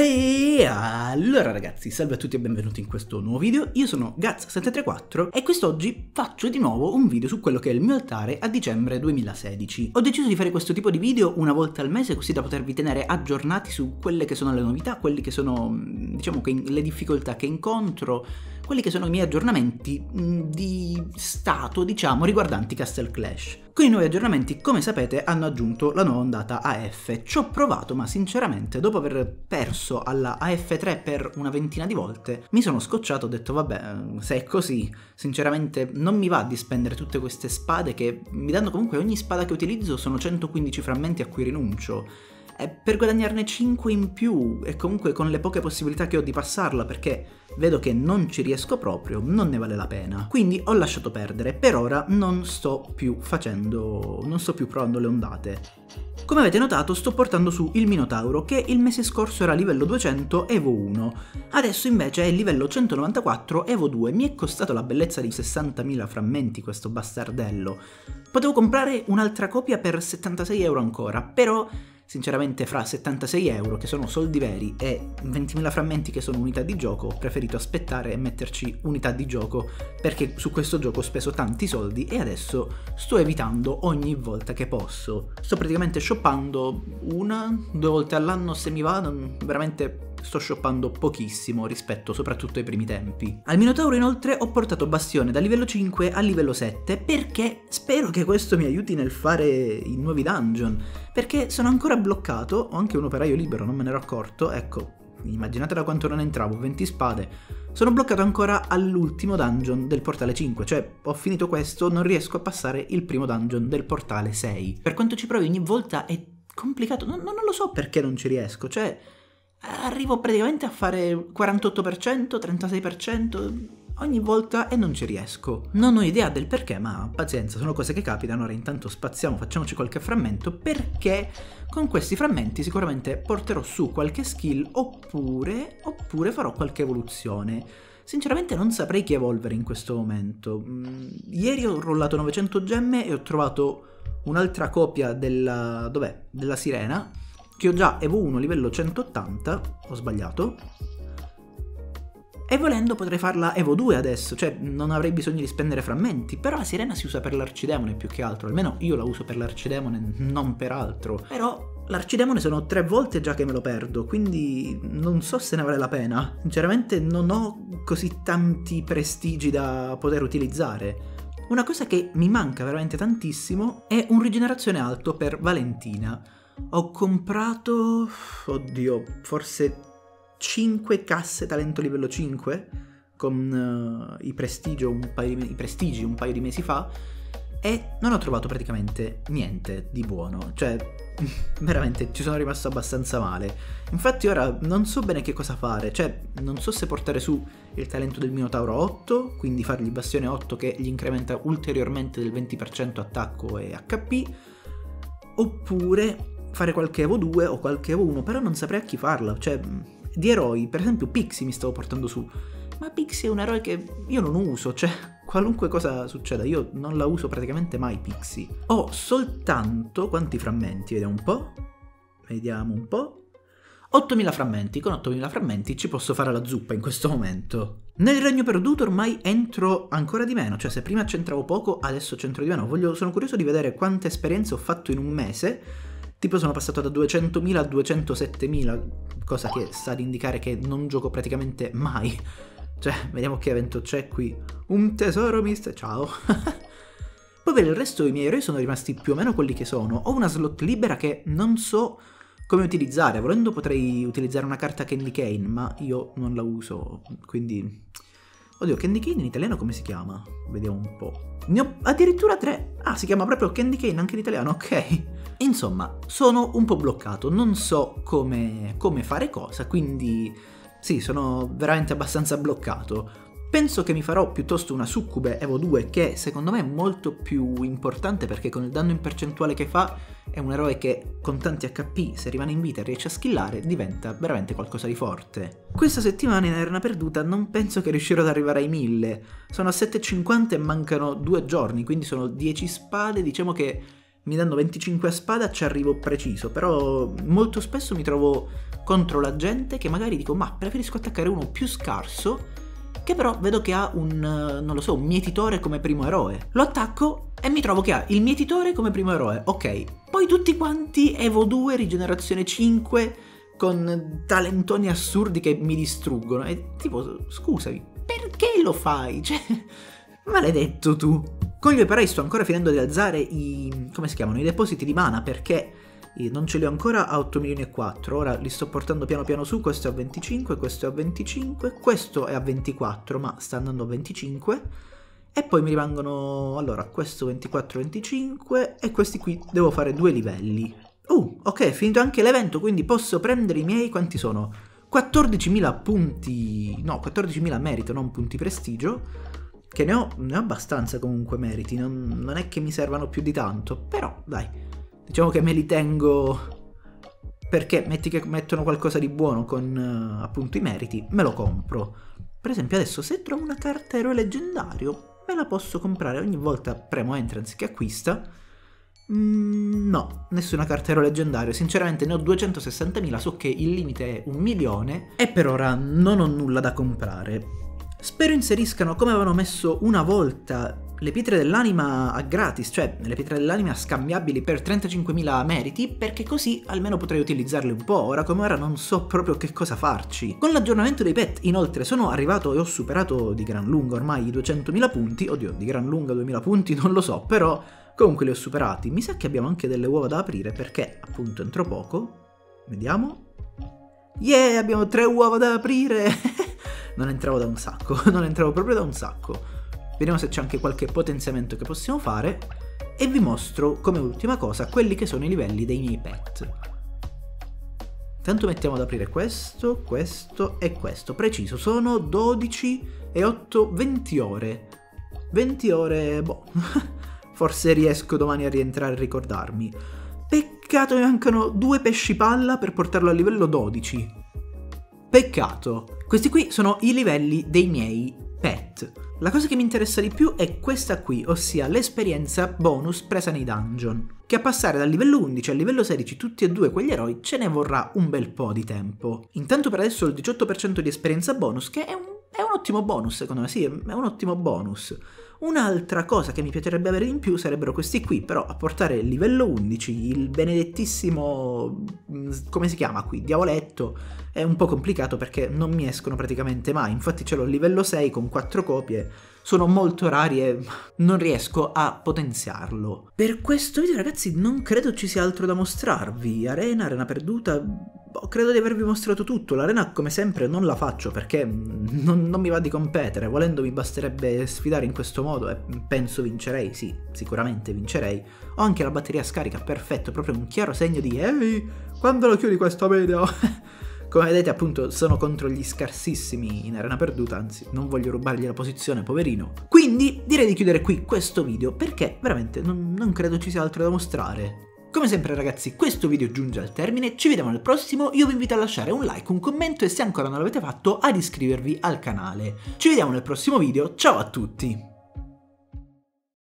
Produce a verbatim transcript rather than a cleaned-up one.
E allora ragazzi, salve a tutti e benvenuti in questo nuovo video. Io sono Gaz sette tre quattro e quest'oggi faccio di nuovo un video su quello che è il mio altare a dicembre duemilasedici. Ho deciso di fare questo tipo di video una volta al mese così da potervi tenere aggiornati su quelle che sono le novità, quelli che sono, diciamo, che le difficoltà che incontro, quelli che sono i miei aggiornamenti mh, di stato, diciamo, riguardanti Castle Clash. Con i nuovi aggiornamenti, come sapete, hanno aggiunto la nuova ondata A F. Ci ho provato, ma sinceramente, dopo aver perso alla A F tre per una ventina di volte, mi sono scocciato, ho detto vabbè, se è così, sinceramente non mi va di spendere tutte queste spade che mi danno comunque, ogni spada che utilizzo sono centoquindici frammenti a cui rinuncio. E per guadagnarne cinque in più, e comunque con le poche possibilità che ho di passarla, perché vedo che non ci riesco proprio, non ne vale la pena. Quindi ho lasciato perdere, per ora non sto più facendo, non sto più provando le ondate. Come avete notato sto portando su il Minotauro, che il mese scorso era livello duecento Evo uno, adesso invece è livello centonovantaquattro Evo due, mi è costato la bellezza di sessantamila frammenti questo bastardello. Potevo comprare un'altra copia per settantasei euro ancora, però sinceramente fra settantasei euro, che sono soldi veri, e ventimila frammenti che sono unità di gioco, ho preferito aspettare e metterci unità di gioco, perché su questo gioco ho speso tanti soldi e adesso sto evitando ogni volta che posso. Sto praticamente shoppando una, due volte all'anno se mi va, veramente sto shoppando pochissimo rispetto soprattutto ai primi tempi. Al Minotauro inoltre ho portato Bastione da livello cinque a livello sette perché spero che questo mi aiuti nel fare i nuovi dungeon, perché sono ancora bloccato, ho anche un operaio libero, non me ne ero accorto, ecco, immaginate da quanto non entravo, venti spade, sono bloccato ancora all'ultimo dungeon del portale cinque, cioè ho finito questo, non riesco a passare il primo dungeon del portale sei. Per quanto ci provi ogni volta è complicato, non, non lo so perché non ci riesco, cioè arrivo praticamente a fare quarantotto per cento, trentasei per cento ogni volta e non ci riesco. Non ho idea del perché, ma pazienza, sono cose che capitano. Ora intanto spaziamo, facciamoci qualche frammento, perché con questi frammenti sicuramente porterò su qualche skill oppure, oppure farò qualche evoluzione. Sinceramente non saprei che evolvere in questo momento. Mm, ieri ho rollato novecento gemme e ho trovato un'altra copia della, dov'è? Della sirena, che ho già Evo uno livello centottanta, ho sbagliato, e volendo potrei farla Evo due adesso, cioè non avrei bisogno di spendere frammenti, però la sirena si usa per l'arcidemone più che altro, almeno io la uso per l'arcidemone, non per altro. Però l'arcidemone sono tre volte già che me lo perdo, quindi non so se ne vale la pena. Sinceramente non ho così tanti prestigi da poter utilizzare. Una cosa che mi manca veramente tantissimo è un rigenerazione alto per Valentina. Ho comprato, oddio, forse cinque casse talento livello cinque con uh, i, prestigio un paio di, i prestigi un paio di mesi fa e non ho trovato praticamente niente di buono, cioè veramente ci sono rimasto abbastanza male. Infatti ora non so bene che cosa fare, cioè non so se portare su il talento del Minotauro otto, quindi fargli Bastione otto che gli incrementa ulteriormente del venti per cento attacco e H P, oppure fare qualche Evo due o qualche Evo uno, però non saprei a chi farla, cioè di eroi, per esempio Pixie mi stavo portando su, ma Pixie è un eroe che io non uso, cioè qualunque cosa succeda io non la uso praticamente mai Pixie. Ho soltanto, quanti frammenti? Vediamo un po', vediamo un po', ottomila frammenti, con ottomila frammenti ci posso fare la zuppa in questo momento. Nel regno perduto ormai entro ancora di meno, cioè se prima c'entravo poco adesso c'entro di meno. Voglio, sono curioso di vedere quante esperienze ho fatto in un mese. Tipo sono passato da duecentomila a duecentosettemila, cosa che sta ad indicare che non gioco praticamente mai. Cioè, vediamo che evento c'è qui. Un tesoro mister... Ciao. Poi per il resto i miei eroi sono rimasti più o meno quelli che sono. Ho una slot libera che non so come utilizzare. Volendo potrei utilizzare una carta Candy Cane, ma io non la uso, quindi... Oddio, Candy Cane in italiano come si chiama? Vediamo un po'. Ne ho addirittura tre. Ah, si chiama proprio Candy Cane anche in italiano, ok. Insomma, sono un po' bloccato, non so come, come fare cosa, quindi sì, sono veramente abbastanza bloccato. Penso che mi farò piuttosto una succube Evo due, che secondo me è molto più importante perché con il danno in percentuale che fa è un eroe che con tanti H P, se rimane in vita e riesce a skillare, diventa veramente qualcosa di forte. Questa settimana in Arena Perduta non penso che riuscirò ad arrivare ai mille, sono a sette e cinquanta e mancano due giorni, quindi sono dieci spade, diciamo che mi danno venticinque a spada ci arrivo preciso, però molto spesso mi trovo contro la gente che magari dico ma preferisco attaccare uno più scarso, che però vedo che ha un, non lo so, un mietitore come primo eroe. Lo attacco e mi trovo che ha il mietitore come primo eroe, ok. Poi tutti quanti Evo due, rigenerazione cinque, con talentoni assurdi che mi distruggono. E tipo, scusami, perché lo fai? Cioè, maledetto tu. Con gli operai sto ancora finendo di alzare i, come si chiamano, i depositi di mana, perché non ce li ho ancora a otto milioni e quattro, ora li sto portando piano piano su. Questo è a venticinque, questo è a venticinque, questo è a ventiquattro ma sta andando a venticinque, e poi mi rimangono, allora, questo ventiquattro venticinque e questi qui devo fare due livelli. Uh, ok, è finito anche l'evento, quindi posso prendere i miei, quanti sono? quattordicimila punti, no, quattordicimila merito, non punti prestigio, che ne ho, ne ho abbastanza comunque meriti, non, non è che mi servano più di tanto, però dai, diciamo che me li tengo perché metti che mettono qualcosa di buono con uh, appunto i meriti, me lo compro. Per esempio adesso se trovo una carta eroe leggendario me la posso comprare, ogni volta premo entrance che acquista. Mm, no, nessuna carta eroe leggendario, sinceramente ne ho duecentosessantamila, so che il limite è un milione e per ora non ho nulla da comprare. Spero inseriscano, come avevano messo una volta, le pietre dell'anima a gratis, cioè le pietre dell'anima scambiabili per trentacinquemila meriti, perché così almeno potrei utilizzarle un po', ora come ora non so proprio che cosa farci. Con l'aggiornamento dei pet, inoltre, sono arrivato e ho superato di gran lunga ormai i duecentomila punti, oddio, di gran lunga duemila punti non lo so, però comunque li ho superati. Mi sa che abbiamo anche delle uova da aprire, perché appunto entro poco, vediamo, yeah, abbiamo tre uova da aprire! Non entravo da un sacco, non entravo proprio da un sacco. Vediamo se c'è anche qualche potenziamento che possiamo fare e vi mostro come ultima cosa quelli che sono i livelli dei miei pet. Intanto mettiamo ad aprire questo, questo e questo. Preciso, sono dodici e otto, venti ore. venti ore, boh, forse riesco domani a rientrare e ricordarmi. Peccato mi mancano due pesci palla per portarlo a livello dodici. Peccato. Questi qui sono i livelli dei miei pet. La cosa che mi interessa di più è questa qui, ossia l'esperienza bonus presa nei dungeon, che a passare dal livello undici al livello sedici tutti e due quegli eroi ce ne vorrà un bel po' di tempo. Intanto per adesso ho il diciotto per cento di esperienza bonus, che è un, è un ottimo bonus secondo me, sì, è un ottimo bonus. Un'altra cosa che mi piacerebbe avere in più sarebbero questi qui, però a portare il livello undici, il benedettissimo, come si chiama qui, diavoletto, è un po' complicato perché non mi escono praticamente mai, infatti ce l'ho il livello sei con quattro copie, sono molto rari e non riesco a potenziarlo. Per questo video ragazzi non credo ci sia altro da mostrarvi, arena, arena perduta, credo di avervi mostrato tutto. L'arena come sempre non la faccio perché non, non mi va di competere, volendo mi basterebbe sfidare in questo modo e penso vincerei, sì, sicuramente vincerei. Ho anche la batteria scarica, perfetto, proprio un chiaro segno di ehi, quando lo chiudi questo video? Come vedete appunto sono contro gli scarsissimi in arena perduta, anzi non voglio rubargli la posizione, poverino. Quindi direi di chiudere qui questo video perché veramente non, non credo ci sia altro da mostrare. Come sempre ragazzi questo video giunge al termine, ci vediamo nel prossimo, io vi invito a lasciare un like, un commento e se ancora non l'avete fatto ad iscrivervi al canale. Ci vediamo nel prossimo video, ciao a tutti!